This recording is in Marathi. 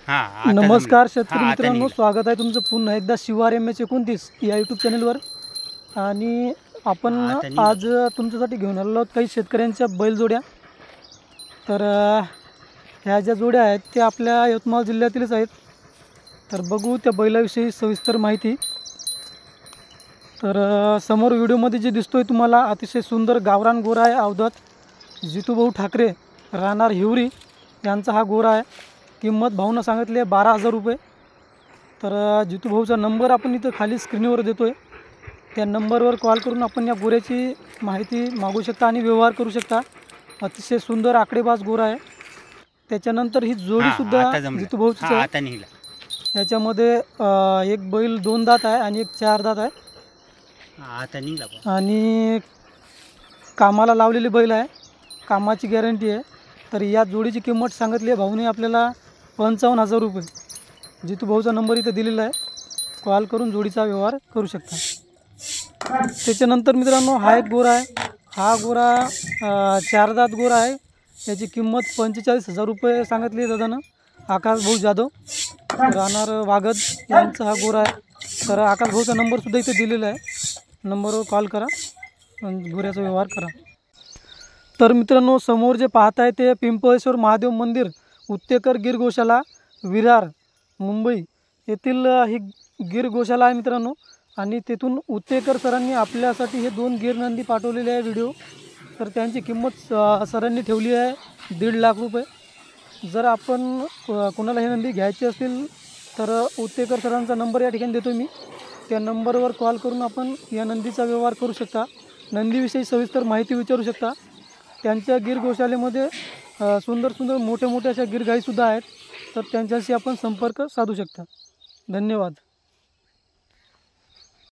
नमस्कार शेतकरी मित्रांनो, स्वागत आहे तुमचं पुन्हा एकदा शिवार MS29 या यूट्यूब चॅनलवर। आणि आपण आज तुमच्यासाठी घेऊन आलो आहोत काही शेतकऱ्यांच्या बैलजोड्या। तर ह्या ज्या जोड्या आहेत त्या आपल्या यवतमाळ जिल्ह्यातीलच आहेत। तर बघू त्या बैलाविषयी सविस्तर माहिती। तर समोर व्हिडिओमध्ये जे दिसतोय तुम्हाला अतिशय सुंदर गावरान गोरा आहे अवधूत जितूभाऊ ठाकरे राहणार हिवरी यांचा हा गोरा आहे। किंमत भावना सांगितली आहे 12,000 रुपये। तर जितूभाऊचा नंबर आपण इथं खाली स्क्रीनवर देतोय, त्या नंबरवर कॉल करून आपण या गोऱ्याची माहिती मागू शकता आणि व्यवहार करू शकता। अतिशय सुंदर आकडेबाज गोरा आहे। त्याच्यानंतर ही जोडीसुद्धा जितूभाऊची आहे। याच्यामध्ये एक बैल 2 दात आहे आणि एक 4 दात आहे आणि कामाला लावलेली बैल आहे, कामाची गॅरंटी आहे। तर या जोडीची किंमत सांगितली आहे भाऊने आपल्याला 55,000 रुपये। जितूभाऊचा नंबर इथे दिलेला आहे, कॉल करून जोडीचा व्यवहार करू शकता। त्याच्यानंतर मित्रांनो हा एक गोरा आहे। हा गोरा 4 दात गोरा आहे। याची किंमत 45,000 रुपये सांगितली आहे दादानं। आकाशभाऊ जाधव राहणार वागद यांचा हा गोरा आहे। तर आकाशभाऊचा नंबरसुद्धा इथे दिलेला आहे, नंबरवर कॉल करा आणि गोऱ्याचा व्यवहार करा। तर मित्रांनो समोर जे पाहत आहे ते पिंपळेश्वर महादेव मंदिर उत्तेकर गिर गोशाला विरार मुंबई येथील ही गिर गोशाला आहे मित्रांनो। आणि तेथून उत्तेकर सरांनी आपल्यासाठी हे 2 गिर नंदी पाठवलेले आहे व्हिडिओ। तर त्यांची किंमत सरांनी ठेवली आहे 1.5 लाख रुपये। जर आपण कोणाला हे नंदी घ्यायचे असतील तर उत्तेकर सरांचा नंबर या ठिकाणी देतो मी, त्या नंबरवर कॉल करून आपण या नंदीचा व्यवहार करू शकता, नंदीविषयी सविस्तर माहिती विचारू शकता। त्यांच्या गिर गोशालेमध्ये सुंदर सुंदर मोठे मोठे अशा गिरगाईसुद्धा आहेत। तर त्यांच्याशी आपण संपर्क साधू शकता। धन्यवाद।